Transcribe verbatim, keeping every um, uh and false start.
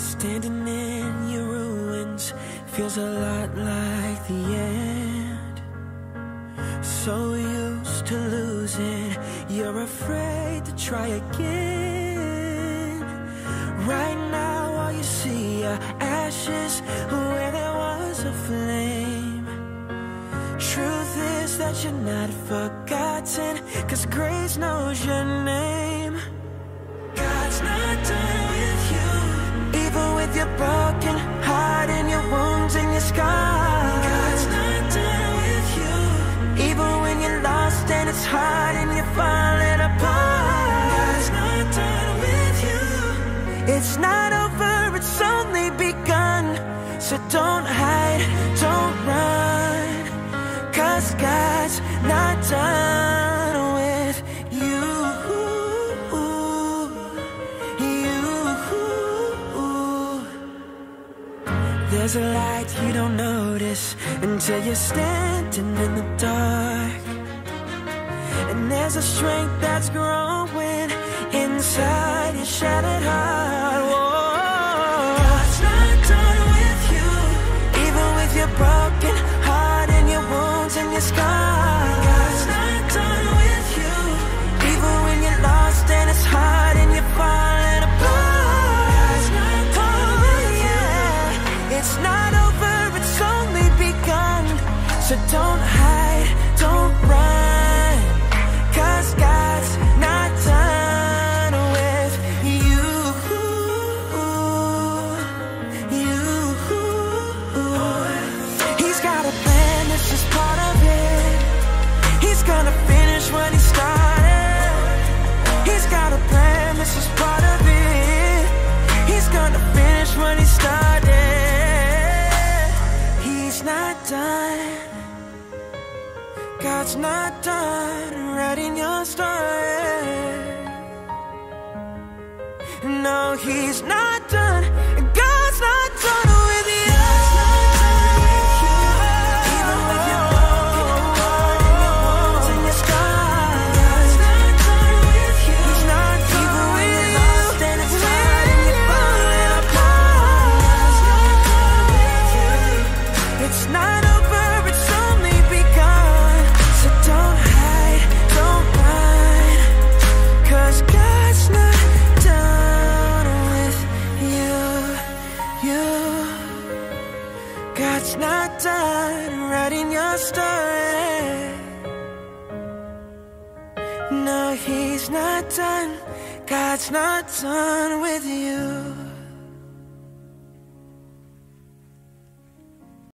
Standing in your ruins feels a lot like the end. So used to losing, you're afraid to try again. Right now all you see are ashes where there was a flame. Truth is that you're not forgotten, 'cause grace knows your name. God's not done with you, even with your broken heart and your wounds and your scars. God's not done with you, even when you're lost and it's hard and you're falling apart. God's not done with you. It's not over, it's only begun. So don't hide, don't run, 'cause God's not done with you. There's a light you don't notice until you're standing in the dark. And there's a strength that's growing inside your shattered heart. Whoa. God's not done with you, even with your broken heart and your wounds and your scars. God's not done with you, even when you're lost and it's hard and you're falling apart. God's not done with you. It's not over, it's only begun. So don't hide, don't run, 'cause God's not done with you. You. He's got a plan, it's just part of it. He's gonna finish what he started. He's got a plan, this is part of it. He's gonna finish what he started. He's not done. God's not done writing your story. No, he's not done. God's not done with you. Even with your broken heart and your wounds and your scars. God's not done with you. He's not done even when you're lost and it's hard and you're falling apart. God's not done with you. It's not over, it's only begun. So don't hide, don't run, 'cause God's not done with you. You. God's not done writing your story. No, he's not done. God's not done with you.